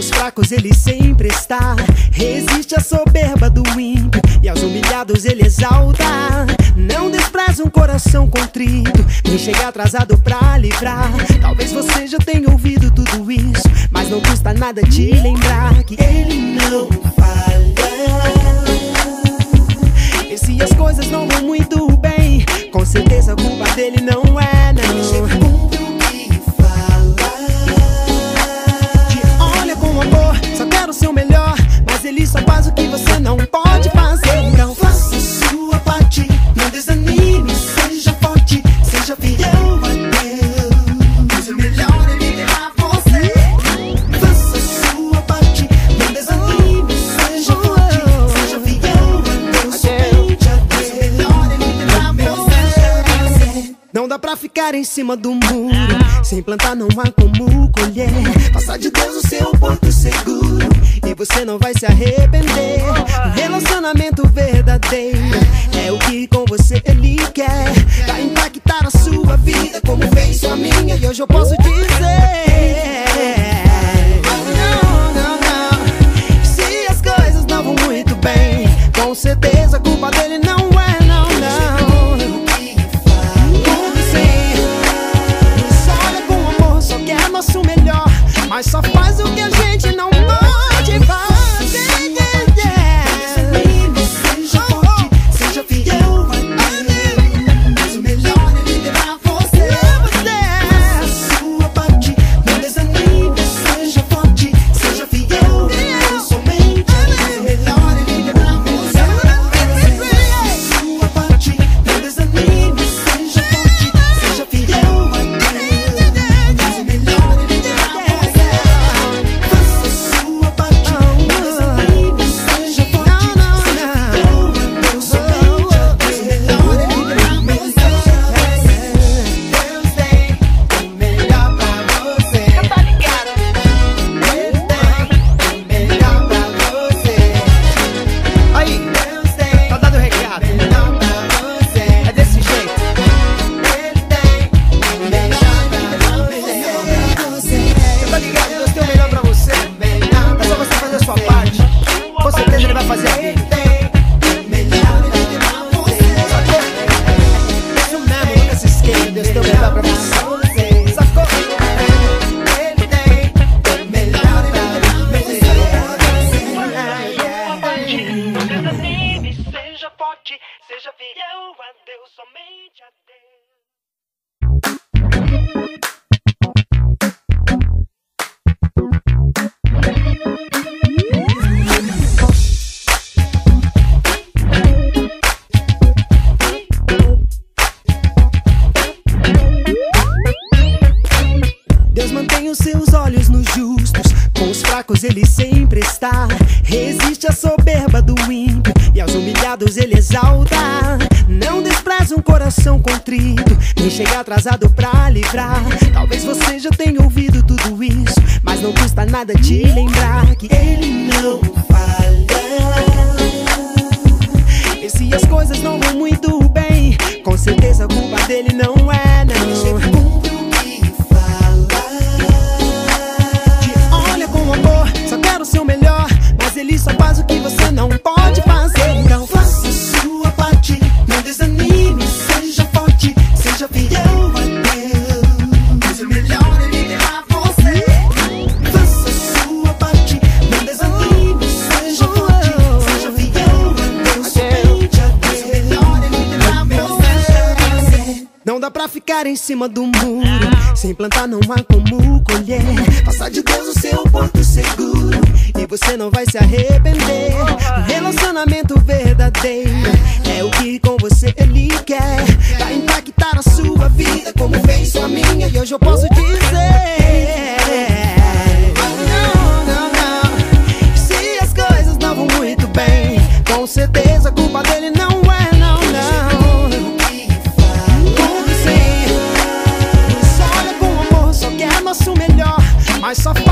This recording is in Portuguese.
os fracos ele sempre está. Resiste à soberba do ímpio e aos humilhados ele exalta. Não despreza um coração contrito, nem chega atrasado pra livrar. Talvez você já tenha ouvido tudo isso, mas não custa nada te lembrar que ele não falha. E se as coisas não vão muito bem, com certeza a culpa dele não é, não. Ele sempre cumpre o que fala. Te olha com amor, só quer o seu melhor, mas ele só faz o que você não pode fazer. Então faça a sua parte, não desanime, seja forte, seja fiel a Deus. O melhor ele terá você. Faça a sua parte, não desanime, seja forte, seja fiel a Deus. Somente a Deus. O melhor ele terá você. Não dá pra ficar em cima do muro, sem plantar não há como colher. Faça de Deus o seu porto seguro e você não vai se arrepender. Um relacionamento verdadeiro é o que com você ele quer. Vai impactar a sua vida como fez a minha, e hoje eu posso dizer: não. Se as coisas não vão muito bem, com certeza a culpa dele não é, não, não. Nosso melhor, mas só faz o que a gente não pode fazer. Seja forte, seja fiel a Deus. Mas o melhor ele terá você. Faça a sua parte, não desanime. Seja forte, seja fiel a Deus. Somente o melhor ele terá você. Faça a sua parte, não desanime. Seja forte, seja fiel a Deus. Seja fiel a Deus, somente a Deus mantém os seus olhos nos justos, com os fracos ele sempre está. Resiste à soberba do ímpio e aos humilhados ele exalta. Não despreza um coração contrito, nem chega atrasado pra livrar. Talvez você já tenha ouvido tudo isso, mas não custa nada te lembrar que ele não falha. E se as coisas não vão muito bem, com certeza a culpa dele não é, não. Ele sempre cumpre o que fala. Te olha com amor, só quer o seu melhor, mas ele só faz o que você não pode fazer. Então faça a sua parte, não desanime, seja forte, seja fiel a Deus. O melhor ele terá você. Faça a sua parte, não desanime, seja forte, seja fiel a Deus. Somente a Deus. O melhor ele terá você. Não dá pra ficar em cima do muro, sem plantar não há como colher. Faça de Deus o seu porto seguro e você não vai se arrepender. Um relacionamento verdadeiro é o que com você ele quer. Vai impactar a sua vida como fez a minha, e hoje eu posso dizer: não. Se as coisas não vão muito bem, com certeza a culpa dele não é, não, não. Olha com amor, só quer nosso melhor, mas só